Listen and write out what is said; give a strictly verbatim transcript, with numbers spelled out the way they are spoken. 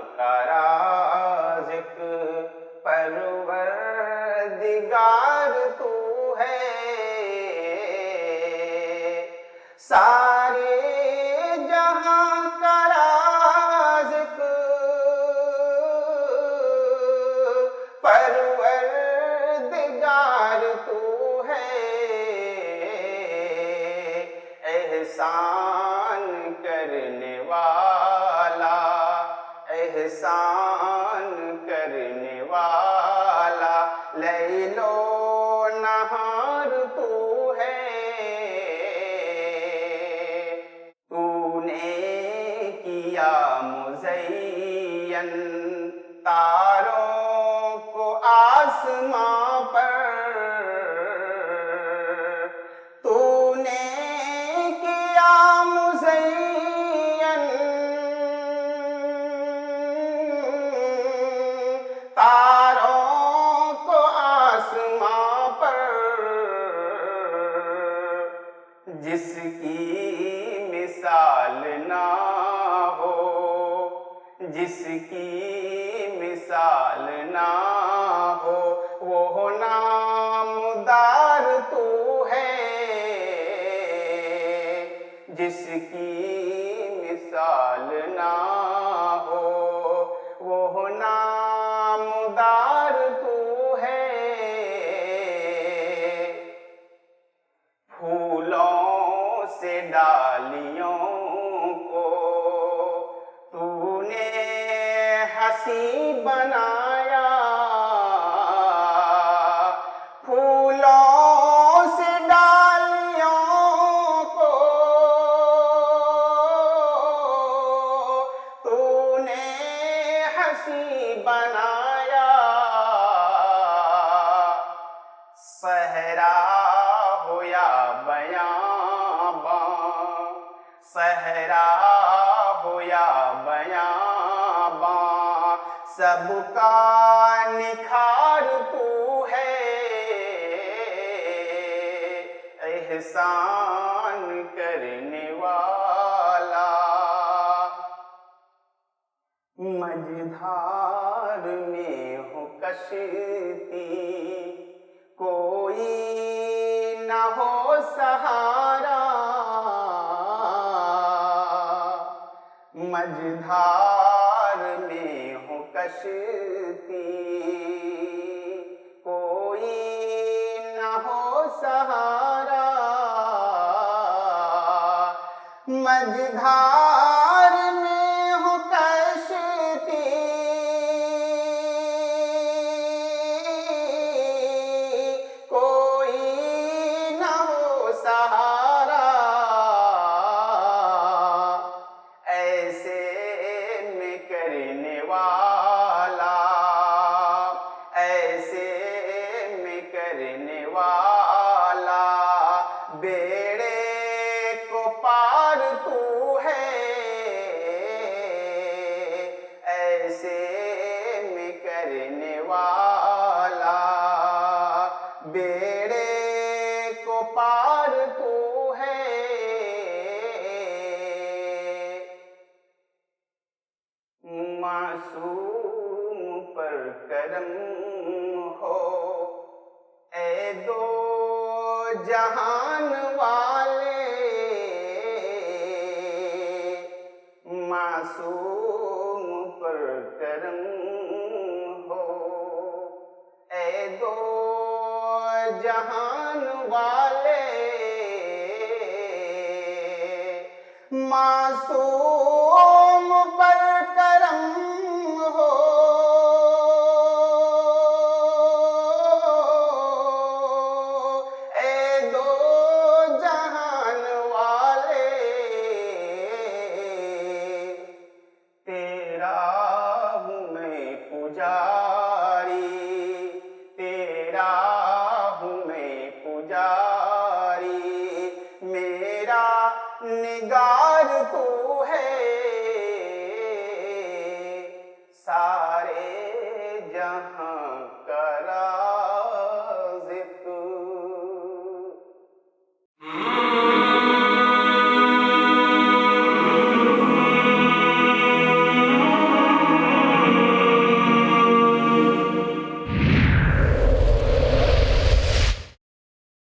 का राज़िक़ परवरदिगार तू है। सारे जहां का राज़िक़ परवरदिगार तू है। एहसान करने वाला, एहसान करने वाला, लैलो नहार तू है। तूने किया मुज़य्यन तारों को आसमां पर, तूने किया मुज़य्यन तारों को आसमां पर, जिसकी मिसाल ना हो, जिसकी मिसाल ना हो, वो नामदार तू है। जिसकी मिसाल ना हो, वो नामदार तू है। फूलों से डालियों को तूने हंसी बनाया, फूलों से डालियों को तूने हंसी बनाया। सहरा हो या बयाबां, सहरा हो या बयाबां, सबका निखार तू है। एहसान करने वाला, मझधार में हो कश्ती, कोई न हो सहारा। मझधार में हो कश्ती, कोई न हो सहारा। मझधार में हो कश्ती, कोई न हो सहारा। ऐसे में करने वाला, ऐसे में करने वाला, बेड़े को पार तू है। ऐसे में करने वाला, बेड़े को पार तू है। मासूम पर करम हो ए दो जहान वाले, मासूम पर करम हो ए दो जहान वाले। मासूम